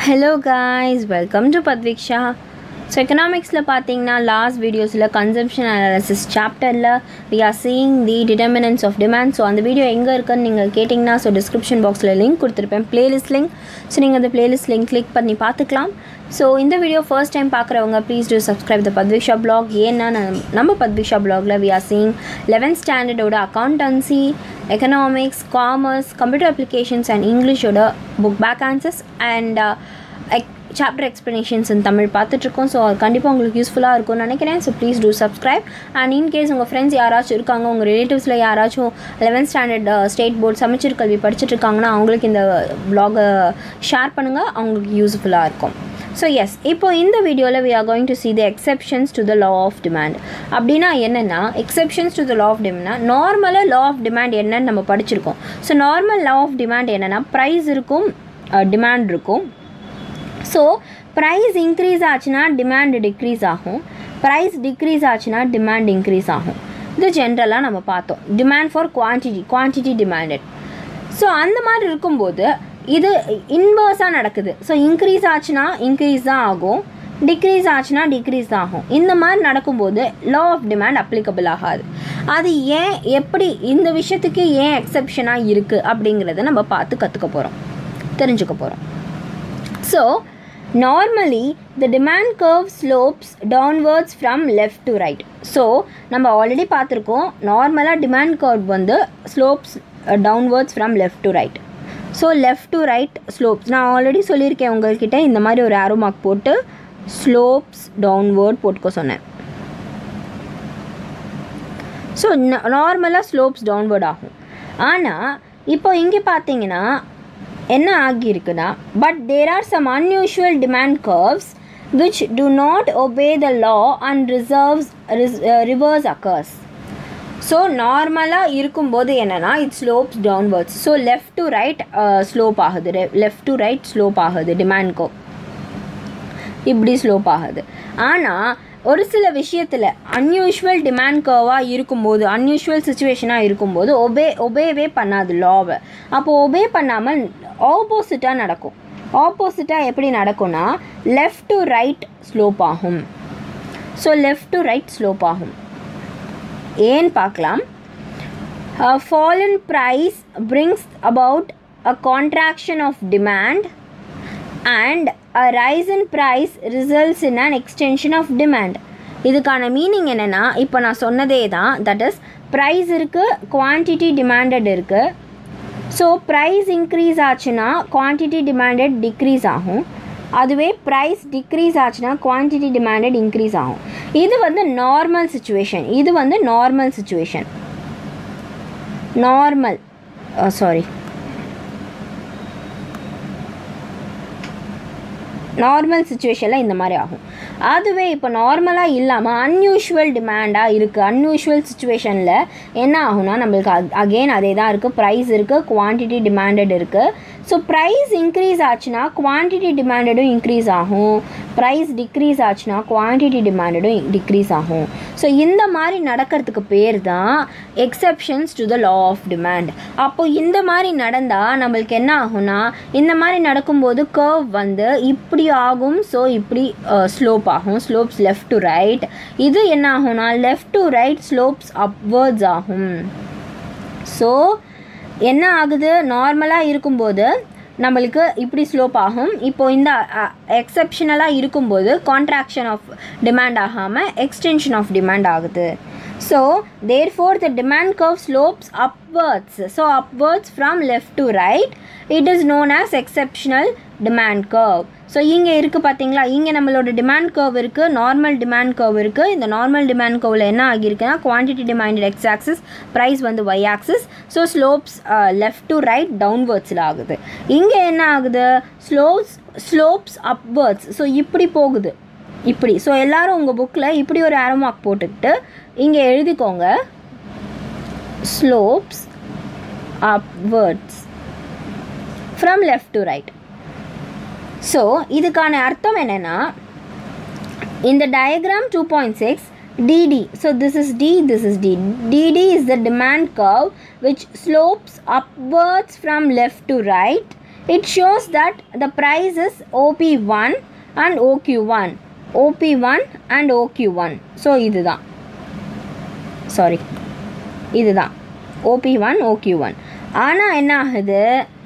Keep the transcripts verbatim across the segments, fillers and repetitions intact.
Hello guys, welcome to Padviksha. So economics la pathina last videos la consumption analysis chapter la we are seeing the determinants of demand. So அந்த video எங்க இருக்குன்னு நீங்க கேட்டிங்கனா so description box la link கொடுத்திருப்பேன் playlist link. So நீங்க அந்த playlist link click பண்ணி பார்த்துக்கலாம். So இந்த வீடியோ first time பார்க்கறவங்க please do subscribe the Padviksha blog. ஏன்னா நம்ம Padviksha blog la we are seeing eleventh standard oda accountancy, economics, commerce, computer applications and English oda book back answers and uh, chapter explanations in Tamil பார்த்துட்ருக்கோம். So அது கண்டிப்பாக உங்களுக்கு யூஸ்ஃபுல்லாக இருக்கும்னு நினைக்கிறேன். So please do subscribe and in case உங்கள் friends யாராச்சும் இருக்காங்க, உங்கள் ரிலேட்டிவ்ஸில் யாராச்சும் லெவன்த் ஸ்டாண்டர்ட் ஸ்டேட் போர்ட் சமச்சீர் கல்வி படிச்சுட்ருக்காங்கன்னா அவங்களுக்கு இந்த வ்ளாகை ஷேர் பண்ணுங்கள், அவங்களுக்கு யூஸ்ஃபுல்லாக இருக்கும். ஸோ எஸ், இப்போ இந்த வீடியோவில் we are going to see the exceptions to the law of demand. அப்படின்னா என்னென்னா exceptions to the law of demand, நார்மலாக law of demand என்னன்னு நம்ம படிச்சிருக்கோம். So normal law of demand என்னென்னா ப்ரைஸ் இருக்கும், டிமாண்ட் இருக்கும். ஸோ ப்ரைஸ் இன்க்ரீஸ் ஆச்சுன்னா டிமாண்ட் டிக்ரீஸ் ஆகும், ப்ரைஸ் டிக்ரீஸ் ஆச்சுன்னா டிமாண்ட் இன்க்ரீஸ் ஆகும். இது ஜென்ரலாக நம்ம பார்த்தோம். Demand for quantity, quantity demanded. So அந்த மாதிரி இருக்கும்போது இது இன்வர்ஸாக நடக்குது. ஸோ இன்க்ரீஸ் ஆச்சுன்னா இன்க்ரீஸ் தான் ஆகும், டிக்ரீஸ் ஆச்சுன்னா டிக்ரீஸ் தான் ஆகும். இந்த மாதிரி நடக்கும்போது லா ஆஃப் டிமாண்ட் அப்ளிகபிள் ஆகாது. அது ஏன், எப்படி, இந்த விஷயத்துக்கு ஏன் எக்ஸப்ஷனாக இருக்குது அப்படிங்கிறத நம்ம பார்த்து கற்றுக்க போகிறோம், தெரிஞ்சுக்க போகிறோம். So normally the demand curve slopes downwards from left to right. So நம்ம ஆல்ரெடி பார்த்துருக்கோம், நார்மலாக டிமாண்ட் கர்வ் வந்து slopes downwards from left to right. So left to right slopes நான் ஆல்ரெடி சொல்லியிருக்கேன் உங்கள்கிட்ட, இந்த மாதிரி ஒரு ஆரோ மார்க் போட்டு ஸ்லோப்ஸ் டவுன்வர்ட் போட்டுக்க சொன்னேன். ஸோ நார்மலாக ஸ்லோப்ஸ் டவுன்வர்ட் ஆகும். ஆனால் இப்போ இங்கே பார்த்தீங்கன்னா என்ன ஆகியிருக்குன்னா, but there are some unusual demand curves which do not obey the law and reserves reverse occurs. So நார்மலாக இருக்கும்போது என்னென்னா it slopes downwards. So left to right slope ஆகுது, லெஃப்ட் டு ரைட் ஸ்லோப் ஆகுது, டிமாண்ட் கர்வ் இப்படி slope ஆகுது. ஆனால் ஒரு சில விஷயத்தில் அன்யூஷுவல் டிமாண்ட் கர்வாக இருக்கும்போது, அன்யூஷுவல் சுச்சுவேஷனாக இருக்கும்போது ஒபே ஒபேவே பண்ணாது லாவை. அப்போது ஒபே பண்ணாமல் ஆப்போசிட்டாக நடக்கும். ஆப்போசிட்டாக எப்படி நடக்கும்னா லெஃப்ட் டு ரைட் ஸ்லோப் ஆகும். So left to right slope ஆகும். ஏன்னு பார்க்கலாம். Fall in price brings about a contraction of demand and a rise in price results in an extension of demand. இதுக்கான மீனிங் என்னென்னா, இப்போ நான் சொன்னதே தான், தட் இஸ் ப்ரைஸ் இருக்குது, குவான்டிட்டி டிமாண்டட் இருக்குது. ஸோ ப்ரைஸ் இன்க்ரீஸ் ஆச்சுன்னா குவான்டிட்டி டிமாண்டட் டிக்ரீஸ் ஆகும், அதுவே ப்ரைஸ் டிக்ரீஸ் ஆச்சுன்னா குவான்டிட்டி டிமாண்டட் இன்க்ரீஸ் ஆகும். இது வந்து நார்மல் சுச்சுவேஷன். இது வந்து normal situation. Normal sorry normal சுச்சுவேஷனில் இந்த மாதிரி ஆகும். அதுவே இப்போ நார்மலாக இல்லாமல் அன்யூஷுவல் டிமாண்டாக இருக்குது, அன்யூஷுவல் சுச்சுவேஷனில் என்ன ஆகும்னா நம்மளுக்கு அகெயின் அதே தான் இருக்குது, ப்ரைஸ் இருக்குது, குவான்டிட்டி டிமாண்டட் இருக்குது. ஸோ ப்ரைஸ் இன்க்ரீஸ் ஆச்சுன்னா குவான்டிட்டி டிமாண்டடும் இன்க்ரீஸ் ஆகும், ப்ரைஸ் டிக்ரீஸ் ஆச்சுன்னா குவான்டிட்டி டிமாண்டடும் டிக்ரீஸ் ஆகும். ஸோ இந்த மாதிரி நடக்கிறதுக்கு பேர் தான் exceptions to the law of demand. அப்போது இந்த மாதிரி நடந்தால் நம்மளுக்கு என்ன ஆகும்னா, இந்த மாதிரி நடக்கும்போது கர்வ் வந்து இப்படி ஆகும். ஸோ இப்படி ஸ்லோப் ஆகும், ஸ்லோப்ஸ் லெஃப்ட் டு ரைட். இது என்ன ஆகும்னா left to right slopes upwards ஆகும். ஸோ என்ன ஆகுது, நார்மலாக இருக்கும்போது நம்மளுக்கு இப்படி ஸ்லோப் ஆகும். இப்போது இந்த எக்ஸப்ஷனலாக இருக்கும்போது கான்ட்ராக்ஷன் ஆஃப் டிமாண்ட் ஆகாமல் எக்ஸ்டென்ஷன் ஆஃப் டிமாண்ட் ஆகுது. So therefore the demand curve slopes upwards. So upwards from left to right, it is known as exceptional demand curve. So இங்கே இருக்குது பார்த்தீங்களா, இங்கே நம்மளோட டிமாண்ட் கர்வ் இருக்குது, நார்மல் டிமாண்ட் கர்வ் இருக்குது. இந்த நார்மல் டிமாண்ட் கர்வில் என்ன ஆகியிருக்குன்னா quantity demanded X axis, price வந்து Y axis. So slopes left to right டவுன்வர்ட்ஸில் ஆகுது. இங்கே என்ன ஆகுது, ஸ்லோப்ஸ் ஸ்லோப்ஸ் அப்வர்ட்ஸ். ஸோ இப்படி போகுது, இப்படி. ஸோ எல்லோரும் உங்கள் புக்கில் இப்படி ஒரு ஆரோ மார்க் போட்டுக்கிட்டு இங்கே எழுதிக்கோங்க, slopes upwards from left to right. So இதுக்கான அர்த்தம் என்னென்னா, இந்த diagram two point six D D. So this is D, this is D. D D is the demand curve which slopes upwards from left to right. It shows that the price is O P one and O Q one. O P one and O Q one. So இதுதான். Sorry. இதுதான். O P one, O Q one. ஆனா என்ன ஆகுது?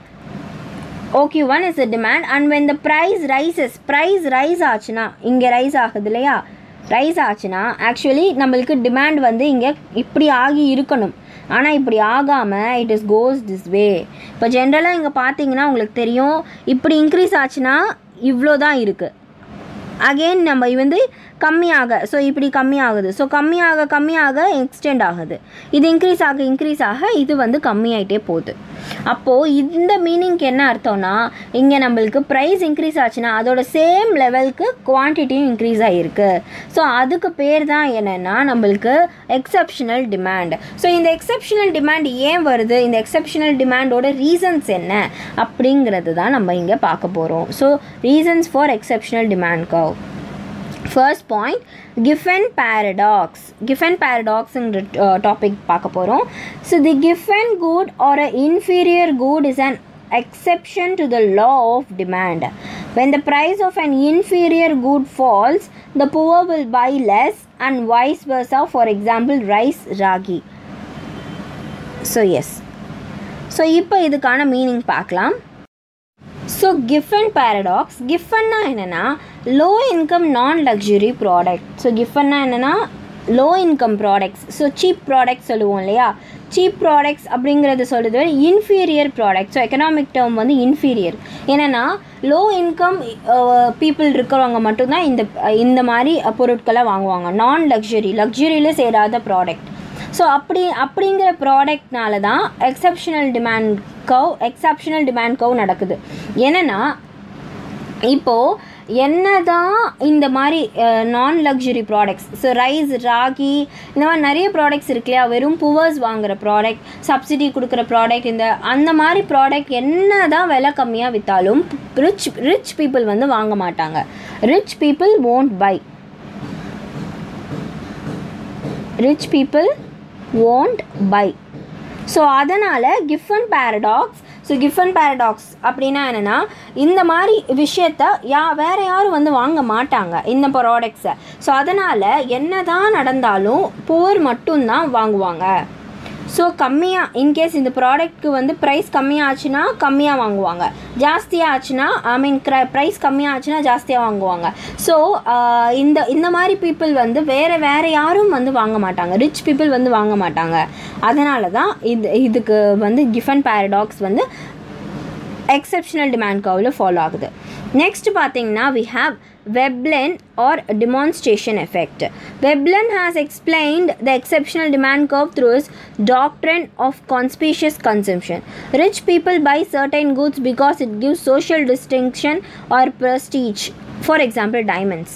O Q one is the demand, and when the price rises, price rise ஆச்சுனா, இங்க rise ஆகுது இல்லையா? Rice ஆச்சுன்னா ஆக்சுவலி நம்மளுக்கு டிமாண்ட் வந்து இங்கே இப்படி ஆகி இருக்கணும். ஆனால் இப்படி ஆகாமல் it is goes this way. இப்போ ஜென்ரலாக இங்கே பார்த்தீங்கன்னா உங்களுக்கு தெரியும், இப்படி இன்க்ரீஸ் ஆச்சுன்னா இவ்வளோ தான் இருக்குது. அகெயின் நம்ம வந்து கம்மியாக, ஸோ இப்படி கம்மியாகுது. ஸோ கம்மியாக கம்மியாக எக்ஸ்டெண்ட் ஆகுது. இது இன்க்ரீஸ் ஆக இன்க்ரீஸ் ஆக இது வந்து கம்மியாயிட்டே போகுது. அப்போது இந்த மீனிங்க்கு என்ன அர்த்தம்னா, இங்கே நம்மளுக்கு ப்ரைஸ் இன்க்ரீஸ் ஆச்சுன்னா அதோட சேம் லெவலுக்கு குவான்டிட்டியும் இன்க்ரீஸ் ஆகிருக்கு. ஸோ அதுக்கு பேர் தான் என்னென்னா நம்மளுக்கு எக்ஸப்ஷனல் டிமாண்ட். ஸோ இந்த எக்ஸப்ஷனல் டிமாண்ட் ஏன் வருது, இந்த எக்ஸப்ஷனல் டிமாண்டோட ரீசன்ஸ் என்ன அப்படிங்கிறது தான் நம்ம இங்கே பார்க்க போகிறோம். So reasons for exceptional demand curve. First point, Giffen paradox. Giffen paradox ங்கிற டாபிக் பார்க்க போகிறோம். So the Giffen good or an inferior good is an exception to the law of demand. When the price of an inferior good falls, the poor will buy less and vice versa. For example, rice, ragi. So yes. So இப்போ இதுக்கான meaning பார்க்கலாம். So Giffen paradox, கிஃபன்னா என்னென்னா low income non luxury product. So கிஃபன்னா என்னென்னா low income products. So cheap products சொல்லுவோம் இல்லையா, cheap products அப்படிங்கிறது சொல்கிறது inferior product. So economic term வந்து இன்ஃபீரியர். என்னென்னா லோ இன்கம் பீப்புள் இருக்கிறவங்க மட்டும்தான் இந்த இந்த மாதிரி பொருட்களை வாங்குவாங்க. நான் லக்ஸுரி, லக்ஸுரியில் சேராத ப்ராடக்ட். ஸோ அப்படி அப்படிங்கிற ப்ராடக்ட்னால தான் exceptional demand curve exceptional demand curve நடக்குது. என்னென்னா இப்போது என்ன தான் இந்த மாதிரி non luxury products, so rice, ragi, இந்த மாதிரி நிறைய ப்ராடக்ட்ஸ் இருக்கு இல்லையா, வெறும் புவர்ஸ் வாங்குகிற ப்ராடக்ட், சப்சிடி கொடுக்குற ப்ராடக்ட், இந்த அந்த மாதிரி ப்ராடக்ட் என்ன தான் விலை கம்மியாக விற்றாலும் ரிச் ரிச் பீப்புள் வந்து வாங்க மாட்டாங்க. Rich people won't buy. Rich people won't buy. So அதனால் Giffen paradox. So Giffen paradox அப்படின்னா என்னென்னா இந்த மாதிரி விஷயத்த யா வேறு யாரும் வந்து வாங்க மாட்டாங்க இந்த ப்ராடக்ட்ஸை. ஸோ அதனால் என்ன தான் நடந்தாலும் புவர் மட்டும்தான் வாங்குவாங்க. ஸோ கம்மியாக இன்கேஸ் இந்த ப்ராடக்ட்க்கு வந்து ப்ரைஸ் கம்மியாச்சுன்னா கம்மியாக வாங்குவாங்க, ஜாஸ்தியாக ஆச்சுன்னா ஐ மீன் க்ர ப்ரைஸ் கம்மியாக ஆச்சுன்னா ஜாஸ்தியாக வாங்குவாங்க. ஸோ இந்த இந்த மாதிரி பீப்புள் வந்து வேறு வேறு யாரும் வந்து வாங்க மாட்டாங்க, ரிச் பீப்புள் வந்து வாங்க மாட்டாங்க. அதனால தான் இது இதுக்கு வந்து கிஃபன் பேரடாக்ஸ் வந்து எக்ஸப்ஷனல் டிமாண்ட் கர்வில் ஃபாலோ ஆகுது. நெக்ஸ்ட் பார்த்தீங்கன்னா we have Veblen or demonstration effect. Veblen has explained the exceptional demand curve through his doctrine of conspicuous consumption. Rich people buy certain goods because it gives social distinction or prestige. For example, diamonds.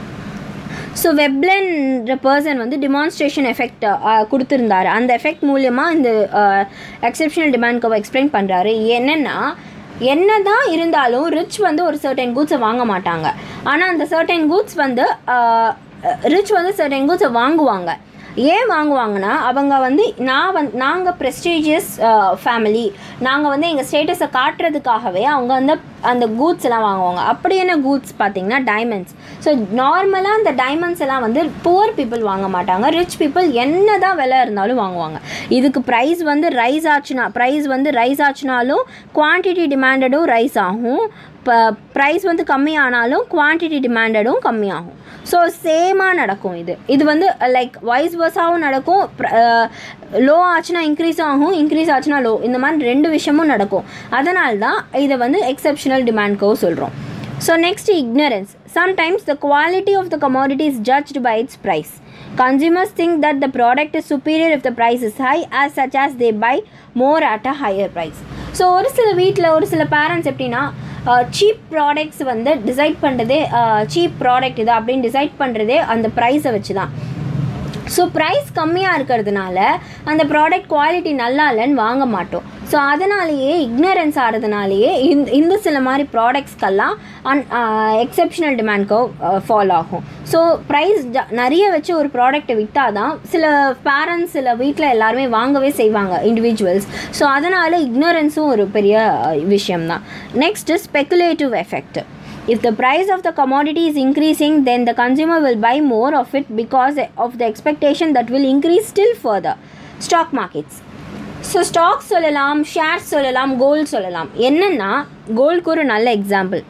So வெப்லன்ற person வந்து demonstration effect கொடுத்துருந்தாரு. அந்த effect மூலியமாக இந்த exceptional demand curve explain பண்ணுறாரு. என்னென்னா என்ன தான் இருந்தாலும் ரிச் வந்து ஒரு சர்டன் கூட்ஸை வாங்க மாட்டாங்க. ஆனால் அந்த சர்டன் கூட்ஸ் வந்து ரிச் வந்து சர்டன் கூட்ஸை வாங்குவாங்க. ஏன் வாங்குவாங்கன்னா அவங்க வந்து நான் வந் நாங்கள் ப்ரெஸ்டீஜியஸ் ஃபேமிலி, நாங்கள் வந்து எங்கள் ஸ்டேட்டஸை காட்டுறதுக்காகவே அவங்க வந்து அந்த கூட்ஸ் எல்லாம் வாங்குவாங்க. அப்படி என்ன கூட்ஸ் பார்த்திங்கன்னா டைமண்ட்ஸ். ஸோ நார்மலாக அந்த டைமண்ட்ஸ் எல்லாம் வந்து புவர் பீப்புள் வாங்க மாட்டாங்க, ரிச் பீப்புள் என்ன தான் விலை இருந்தாலும் வாங்குவாங்க. இதுக்கு ப்ரைஸ் வந்து ரைஸ் ஆச்சுன்னா ப்ரைஸ் வந்து ரைஸ் ஆச்சுனாலும் குவான்டிட்டி டிமாண்டடும் ரைஸ் ஆகும், இப்போ ப்ரைஸ் வந்து கம்மியானாலும் குவான்டிட்டி டிமாண்டடும் கம்மியாகும். ஸோ சேமாக நடக்கும். இது இது வந்து லைக் வைஸ் வர்ஸாகவும் நடக்கும். லோ ஆச்சுன்னா இன்க்ரீஸ் ஆகும், இன்க்ரீஸ் ஆச்சுன்னா லோ, இந்த மாதிரி ரெண்டு விஷயமும் நடக்கும். அதனால தான் இதை வந்து எக்ஸப்ஷனல் டிமாண்ட் கர்வ் சொல்கிறோம். So next ignorance. Sometimes the quality of the commodity is judged by its price. Consumers think that the product is superior if the price is high, as such as they buy more at a higher price. So ஒரு சில வீட்டில் ஒரு சில parents எப்படின்னா cheap products வந்து decide பண்ணுறதே cheap product இது அப்படின்னு டிசைட் பண்ணுறதே அந்த ப்ரைஸை வச்சு தான். ஸோ ப்ரைஸ் கம்மியாக இருக்கிறதுனால அந்த ப்ராடக்ட் குவாலிட்டி நல்லா இல்லைன்னு வாங்க மாட்டோம். ஸோ அதனாலேயே இக்னரன்ஸ் ஆகிறதுனாலேயே இந்த இந்த சில மாதிரி ப்ராடக்ட்ஸ்க்கெல்லாம் an exceptional demand curve follow ஆகும். ஸோ ப்ரைஸ் ஜ நிறைய வச்சு ஒரு ப்ராடக்ட்டை விற்றால் தான் சில பேரண்ட்ஸ் சில வீட்டில் எல்லாருமே வாங்கவே செய்வாங்க இண்டிவிஜுவல்ஸ். ஸோ அதனால் இக்னரன்ஸும் ஒரு பெரிய விஷயம்தான். Next speculative effect. If the price of the commodity is increasing, then the consumer will buy more of it because of the expectation that will increase still further. Stock markets. So stocks சொல்லலாம், shares சொல்லலாம், gold சொல்லலாம். என்னன்னா கோல்டுக்கு ஒரு நல்ல example.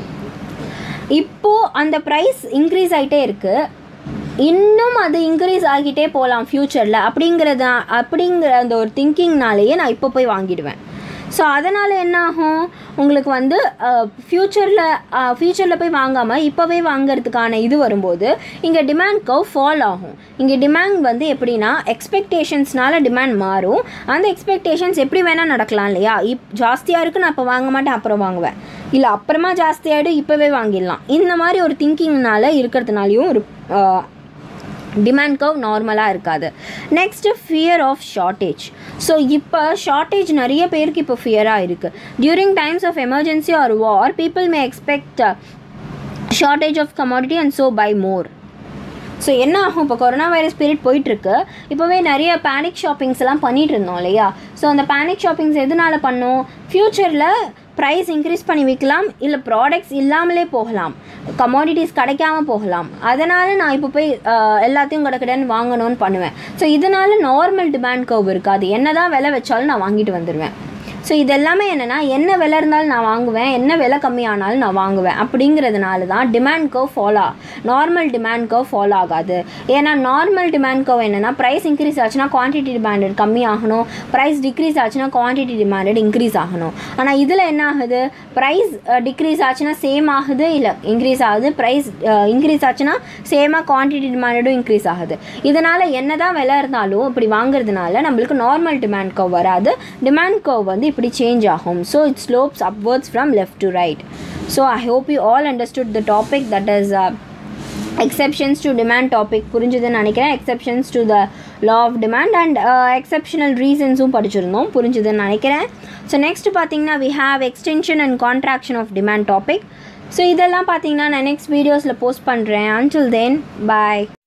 இப்போது அந்த price increase ஆகிட்டே இருக்குது, இன்னும் அது இன்க்ரீஸ் ஆகிட்டே போகலாம் ஃப்யூச்சரில் அப்படிங்கிறத அப்படிங்கிற அந்த ஒரு திங்கிங்னாலேயே நான் இப்போ போய் வாங்கிடுவேன். ஸோ அதனால் என்ன ஆகும், உங்களுக்கு வந்து ஃப்யூச்சரில் ஃப்யூச்சரில் போய் வாங்காமல் இப்போவே வாங்கிறதுக்கான இது வரும்போது இங்கே டிமாண்ட் கர்வ் ஃபால் ஆகும். இங்கே டிமாண்ட் வந்து எப்படின்னா எக்ஸ்பெக்டேஷன்ஸ்னால டிமாண்ட் மாறும். அந்த எக்ஸ்பெக்டேஷன்ஸ் எப்படி வேணால் நடக்கலாம் இல்லையா. இப் ஜாஸ்தியாக இருக்குது, நான் இப்போ வாங்க மாட்டேன், அப்புறம் வாங்குவேன், இல்லை அப்புறமா ஜாஸ்தியாகிடும், இப்போவே வாங்கிடலாம். இந்த மாதிரி ஒரு திங்கிங்னால இருக்கிறதுனாலையும் ஒரு டிமாண்ட் கர்வ் நார்மலாக இருக்காது. Next fear of shortage. So இப்போ ஷார்ட்டேஜ் நிறைய பேருக்கு இப்போ ஃபியராக இருக்குது. During times of emergency or war people may expect shortage of commodity and so buy more. So என்ன ஆகும், இப்போ கொரோனா வைரஸ் பீரியட் போயிட்டுருக்கு, இப்போவே நிறைய பேனிக் ஷாப்பிங்ஸ் எல்லாம் பண்ணிகிட்டு இருந்தோம் இல்லையா. ஸோ அந்த பேனிக் ஷாப்பிங்ஸ் எதனால் பண்ணோம், ஃப்யூச்சரில் ப்ரைஸ் இன்க்ரீஸ் பண்ணி விற்கலாம், இல்லை ப்ராடக்ட்ஸ் இல்லாமலே போகலாம், கமாடிட்டிஸ் கிடைக்காமல் போகலாம். அதனால் நான் இப்போ போய் எல்லாத்தையும் கடக்கடன்னு வாங்கணும்னு பண்ணுவேன். ஸோ இதனால் நார்மல் டிமாண்ட் கர்வ் இருக்காது, என்ன தான் விலை வச்சாலும் நான் வாங்கிட்டு வந்துடுவேன். ஸோ இது எல்லாமே என்னென்னா என்ன விலை இருந்தாலும் நான் வாங்குவேன், என்ன விலை கம்மியானாலும் நான் வாங்குவேன் அப்படிங்கிறதுனால தான் demand curve follow normal demand curve follow ஆகாது. ஏன்னா நார்மல் டிமாண்ட் கர்வ் என்னென்னா ப்ரைஸ் இன்க்ரீஸ் ஆச்சுன்னா குவான்டிட்டி டிமாண்டட் கம்மி ஆகணும், ப்ரைஸ் டிக்ரீஸ் ஆச்சுன்னா குவான்டிட்டி டிமாண்டட் இன்க்ரீஸ் ஆகணும். ஆனால் இதில் என்ன ஆகுது, ப்ரைஸ் டிக்ரீஸ் ஆச்சுன்னா சேம் ஆகுது, இல்லை இன்க்ரீஸ் ஆகுது, ப்ரைஸ் இன்க்ரீஸ் ஆச்சுன்னா சேமாக குவான்டிட்டி டிமாண்டடும் இன்க்ரீஸ் ஆகுது. இதனால் என்ன தான் விலை இருந்தாலும் இப்படி வாங்குறதுனால நம்மளுக்கு நார்மல் டிமாண்ட் கர்வ் வராது, டிமாண்ட் கர்வ் வந்து இப்படி சேஞ்ச் ஆகும். So it slopes upwards from left to right. So I hope you all understood the topic, that is exceptions to demand topic புரிஞ்சுதுன்னு நினைக்கிறேன். Exceptions to the law of demand and exceptional ரீசன்ஸும் படிச்சிருந்தோம், புரிஞ்சுதுன்னு நினைக்கிறேன். So next பார்த்தீங்கன்னா we have extension and contraction of demand topic. So இதெல்லாம் பார்த்தீங்கன்னா நான் நெக்ஸ்ட் வீடியோஸில் போஸ்ட் பண்ணுறேன். அன்டில் தென் பாய்.